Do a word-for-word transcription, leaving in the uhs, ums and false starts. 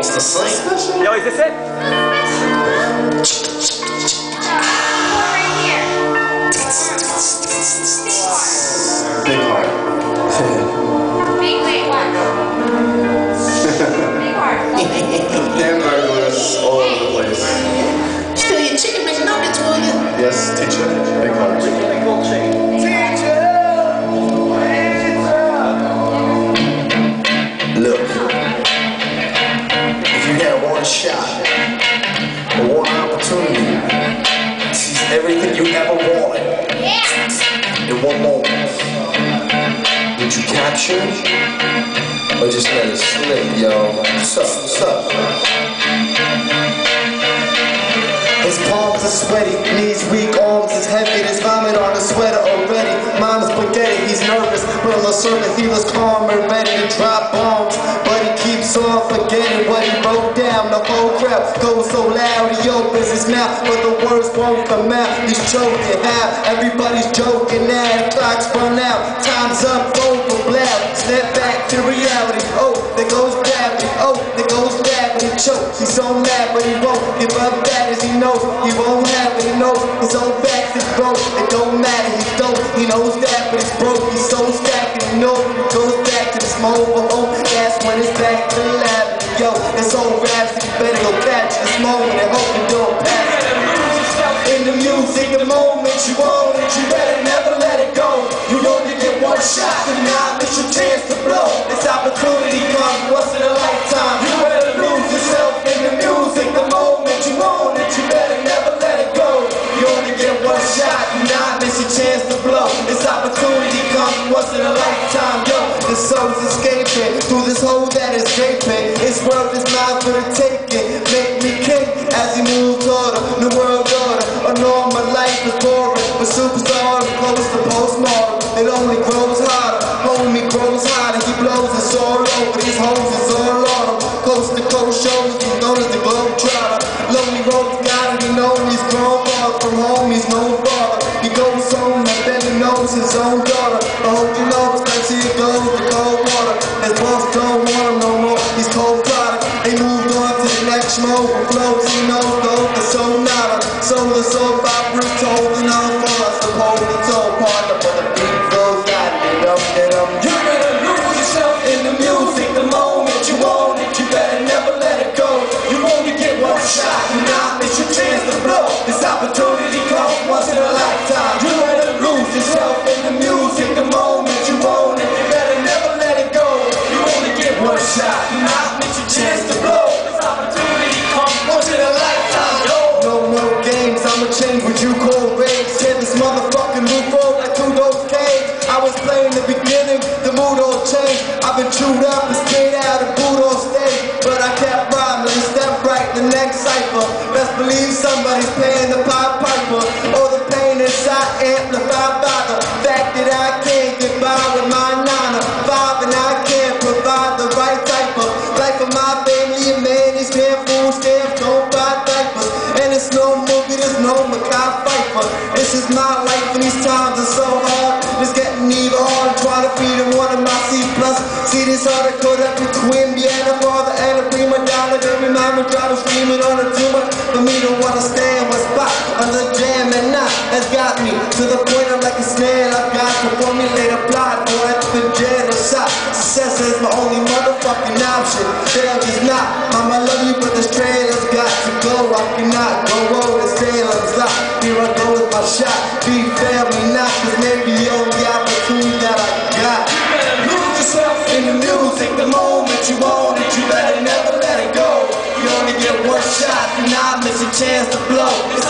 wants to sing. Yo, is this it? Big heart. Big, wait, what? Big heart. Hamburgers all over the place. Still eat chicken McNuggets, will you? Yes, teacher. Big heart. Look, if you had one shot or one opportunity to seize everything you ever wanted in one moment, would you capture it or just let it slip, yo? What's up? What's up? His palms are sweaty, knees weak, arms is heavy. There's vomit on his sweater already. Mom's spaghetti, he's nervous, but on the surface he was calm and ready to drop bombs. But he keeps on forgetting what he wrote down. The whole crowd goes so loud, he opens his mouth, but the words won't come out. He's choking how everybody's joking now. The clock's run out, time's up, over, blow. Snap back to reality. Oh, there goes gravity. Oh, there goes gravity. Choke. He's so mad, but he won't give up. Bad as he knows, he won't have it. He knows his own back is broke. It don't matter. He's dope. He knows that, but it's broke. He's so stacked, and he knows he goes back to this mobile home. That's when it's back to the lab. Yo, it's old raps. You better go catch this moment and hope you don't pass. In the music, the moment you own it, you better never let it go. You only get one shot, and now it's your chance to blow. This opportunity comes once in a lifetime. You better lose yourself in the music, the moment you own it, you better never let it go. You only get one shot, and now it's your chance to blow. This opportunity comes once in a lifetime. Yo, the soul's escaping through this hole that is gaping. It's worth its mouth for the taking. Make me king as he moves toward a new world order. A normal life is boring, but superstar is close to postmortem. It only grows harder, homie grows harder. He blows us all over, these hoes is all on him. Coast to coast shows, he's known as the Globetrotter. Lonely roads got it, he knows he's grown far from home, he's no father. He goes home and then he knows his own daughter. I hope you know it's like he goes to cold water. His boss don't want him no more, he's cold product. They moved on to the next mode, with flows he knows those are so nada. Soul is so vibrant, holding on for us, the whole soul partner, but the beat goes out and up and up. You better lose yourself in the music, the moment you own it, you better never let it go. You only get one shot, and now it's your chance to blow. This opportunity comes once in a lifetime. You better lose yourself in the music, the moment you own it, you better never let it go. You only get one shot, and now it's your chance to blow. This opportunity comes once in a lifetime. Yo. No more games, I'ma change what you call rage. Tear this motherfucking roof off like two those caves. I was playing the beginning, the mood all changed. I've been chewed up and straight out of boot on stage, but I kept rhyming and stepped right the next cipher. Best believe somebody's paying the Pied Piper. All the pain inside amplified by the fact that I can't get by with my nine to five, and I can't provide the right type of life for my family. And man, these damn food stamps don't buy diapers, and it's no movie, there's no Mackay Pfeiffer. This is my life, and these times are so hard. It's getting even harder trying to feed in one of my C plus. See this article that between me and a father and a prima donna. Baby mama driving screaming on a tumor for me to wanna stay in my spot under jam, and now has got me to the point I'm like a snail. I've got to formulate a plot for it to genocide. Success is my only motherfucking option. Fail is not. Mama, I love you, but this trailer's got to go. I cannot go over the sailor's lock. Here I go with my shot. Be family not, cause maybe the only opportunity that I got. You better lose yourself in the music, the moment you own it, you better never let it go. You only get one shot, and I miss a chance to blow. This